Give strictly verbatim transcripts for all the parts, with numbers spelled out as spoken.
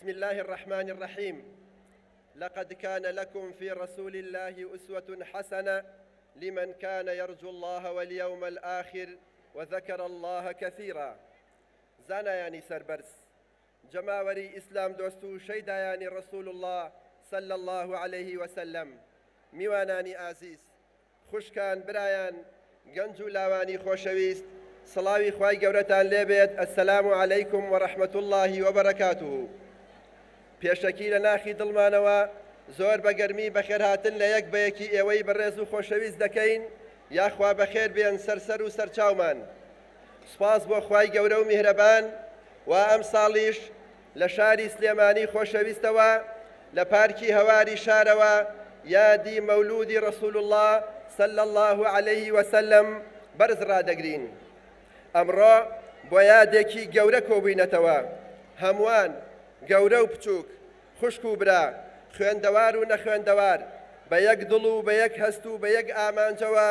بسم الله الرحمن الرحيم. لقد كان لكم في رسول الله أسوة حسنة لمن كان يرجو الله واليوم الآخر وذكر الله كثيرا. زانا يعني سربرس جماوري إسلام دوستو شيدا يعني رسول الله صلى الله عليه وسلم. میوانانی ئازیز، خوشکان، برایان، گەنج و لاوانی خۆشەویست، سڵاوی خوای گەورەتان لێبێت. ئەسەلام عەلەیکم وەڕەحمەت الله وبەرەکاتوه. پێشەکی لە ناخی دڵمانەوە زۆر بەگەرمی بەخێرهاتن لە یەک بەیەکی ئێوەی بەڕێز و خۆشەویست دەکەین. یاخوا بەخێر بێن سەرسەر و سەرچاومان. سوپاس بۆ خوای گەورە و میهرەبان. و ئەم ساڵیش لە شاری سلێمانی خۆشەویستەوە لە پارکی هەواری شارەوە یادی مەولودی رسول الله صلى الله عليه وسلم بەرز ڕادەگرین. ئەمڕۆ بۆ یادێکی گەورە کۆبووینەتەوە. هەمووان گەورە و بچووک، خوشک و برا، خوێندەوار و نەخوێندەوار، بە یەک دڵ و بە یەک هەست و بە یەک ئامانجەوە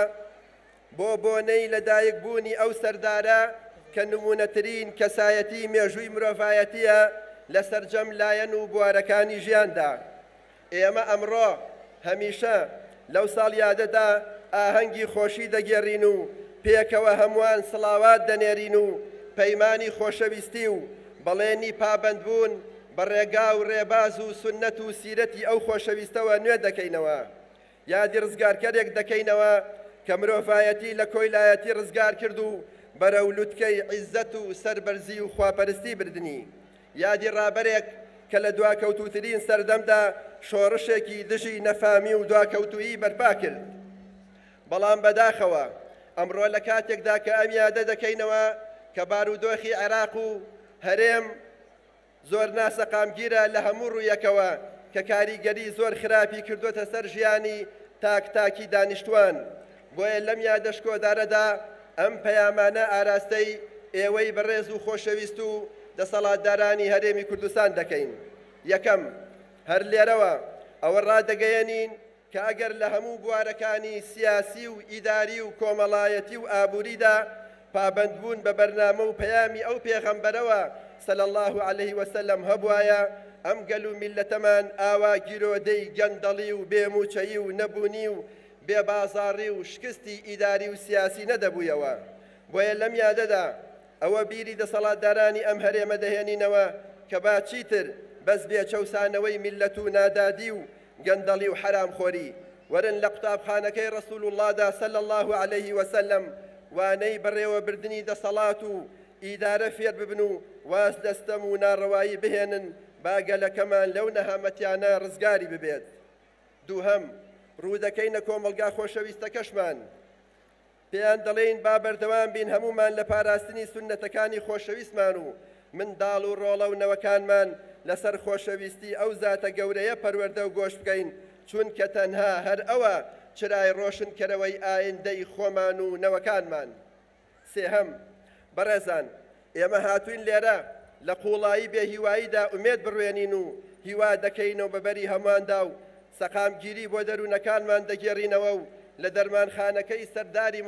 بۆ بۆنەی لەدایکبوونی ئەو سەردارە کە نمونەترین کەسایەتی مێژووی مرۆڤایەتیە لە سەرجەم لایەن و بوارەکانی ژیاندا. ئێمە ئەمڕۆ هەمیشە لەو ساڵیادەدا ئاهەنگی خۆشی دەگێڕین و پێکەوە هەمووان سڵاوات دەنێرین و پەیمانی خۆشەویستی و بەڵێنی پابەندبوون بە ڕێگا و ڕێباز و سونەت و سیرەتی ئەو خۆشەویستەوە نوێ دەکەینەوە. یادی ڕزگارکەرێک دەکەینەوە کە مرۆڤایەتی لە کۆیلایەتی ڕزگار کرد و بەرەو لوتکەی عیزەت و سەربەرزی و خواپەرستی بردنی. یادی ڕابەرێک کە لە دواکەوتوترین سەردەمدا شۆڕشێکی دژی نەفامی و دواکەوتویی بەرپا کرد. بەڵام بەداخەوە ئەمڕۆ لە کاتێکدا کە ئەم یادە دەکەینەوە کە بارودۆخی عێراق و هەرێم زۆر ناسەقامگیرە لە هەموو ڕوویەکەوە کە کاریگەری زۆر خراپی کردوتە سەر ژیانی تاک تاکی دانیشتوان. بۆیە لەم یادە شکۆدارەدا ئەم پەیامانە ئاراستەی ئێوەی بەڕێز و خۆشەویست و دەسەڵاتدارانی هەرێمی کوردستان دەکەین. یەکەم، هەر لێرەوە ئەوە ڕادەگەیەنین کە ئەگەر لە هەموو بوارەکانی سیاسی و ئیداری و کۆمەڵایەتی و ئابووریدا پابەندبوون بە بەرنامە و پەیامی ئەو پێغەمبەرەوە صلی الله عليه وسلم هەبوایە، ئەم گەل و میلەتەمان ئاوا گیرۆدەی گەندەڵی و بێموچەیی و نەبوونی و بێبازاڕی و شکستی ئیداری و سیاسی نەدەبوویەوە. بۆیە لەم یادەدا ئەوە بیری دەسەڵاتدارانی ئەم هەرێمە دەهێنینەوە کە با چیتر بەس بێ چەوسانەوەی میلەت و نادادی و گەندەڵی و حرامخۆری وەرن لە قوتابخانەکەی ڕسوول اللهدا صلی الله عليه وسلم وانەی بەڕێوەبردنی دەسەڵات و ئیدارە فێر ببن و واز دەستەم و ناڕەوایی بهێنن با گەلەکەمان لەو نەهامەتیانە ڕزگاری ببێت. دووهەم، ڕوودەکەینە کۆمەلگا خۆشەویستەکەشمان. پێیان دەڵێین با بەردەوام بین هەمومان لە پاراستنی سونەتەکانی خۆشەویستمان و منداڵ و ڕۆڵە و نەوەکانمان لەسەر خۆشەویستی ئەو زاتە گەورەیە پەروەردە و گۆشت بکەین، چونکە تەنها هەر ئەوە چرای ڕۆشنکەرەوەی ئایندەی خۆمان و نەوەکانمان. سێهەم، بەڕێزان، ئێمە هاتوین لێرە لە قوڵایی بێهیواییدا ئومێد بڕوێنین و هیوا دەکەینەوە بەبەری هەمواندا و سەقامگیری بۆ دەروونەکانمان دەگێڕینەوە و لە دەرمانخانەکەی سەرداری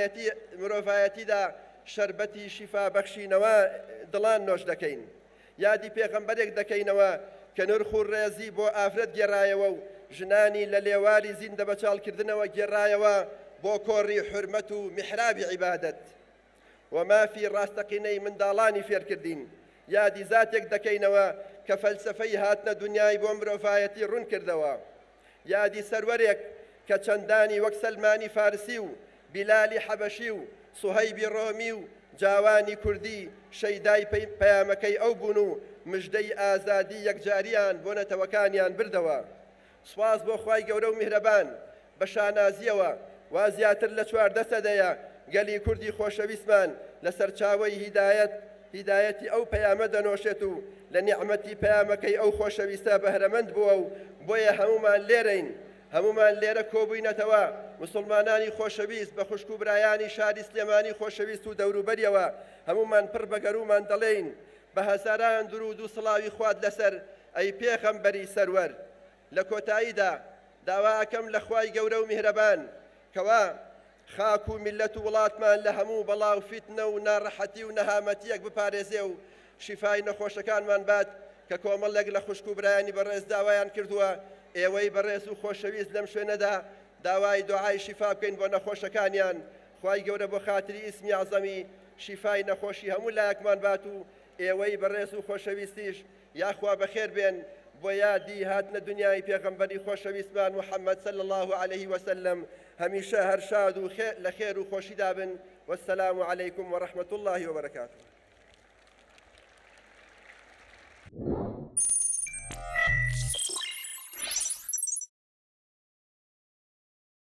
مرۆڤایەتیدا شەربەتی شیفا بەخشینەوە دڵان نۆش دەکەین. یادی پێغەمبەرێک دەکەینەوە کە نرخ و ڕێزی بۆ ئافرەت گێڕایەوە و ژنانی لە لێواری زیندە بەچاڵکردنەوە گێڕایەوە بۆ کۆڕی حورمەت و میحرابی عیبادەت و مافی ڕاستەقینەی منداڵانی فێرکردین. یادی زاتێک دەکەینەوە کە فەلسەفەی هاتنە دنیای بۆ مرۆڤایەتی ڕوون کردەوە. یادی سەروەرێک کە چەندانی وەک سەلمانی فارسی و بیلالی حەبەشی و سوهەیبی ڕۆمی و جاوانی کوردی شەیدای پەیامەکەی ئەو بوون و مژدەی ئازادی یەکجاریان بۆ نەتەوەکانیان بردەوە. سوپاس بۆ خوای گەورە و میهرەبان بە شانازیەوە وا زیاتر لە چواردە سەدەیە گەلی کوردی خۆشەویستمان لە سەرچاوەی هیدایەت هیدایەتی ئەو پەیامە دەنۆشێت و لە نیعمەتی پەیامەکەی ئەو خۆشەویستە بەهرەمەند بووە و بۆیە هەمومان لێرەین. هەمومان لێرە کۆبووینەتەوە مسلمانانی خۆشەویست بە خوشک و برایانی شاری سلێمانی خۆشەویست و دەوروبەریەوە هەمومان پڕ بە گەرومان دەڵێین بە هەزاران درود و سڵاوی خوات لەسەر ئەی پێغەمبەری سەروەر. لە کۆتاییدا داوا ئەکەم لە خوای گەورە و میهرەبان کەوا خاک و میلەت و وڵاتمان لە هەموو بەڵاو فیتنە و ناڕەحەتی و نەهامەتیەک بپارێزێ و شیفای نەخۆشەکانمان بات کە کۆمەڵێک لە خوشک و برایانی بەڕێز داوایان کردووە ئێوەی بەڕێز و خۆشەویست لەم شوێنەدا داوای دوعای شیفا بکەین بۆ نەخۆشەکانیان خوای گەورە بۆ خاتری ئیسمی عەزەمی شیفای نەخۆشی هەموو لایەکمان بات و ئێوەی بەڕێز و خۆشەویستیش یاخوا بەخێر بێن بۆ یادی هاتنە دنیای پێغەمبەری خۆشەویستمان محەممەد صلی الله عليه وسلم هەمیشە هەر شاد و لە خێر و خۆشی دابن والسلام عليكم ورحمة الله وبركاته.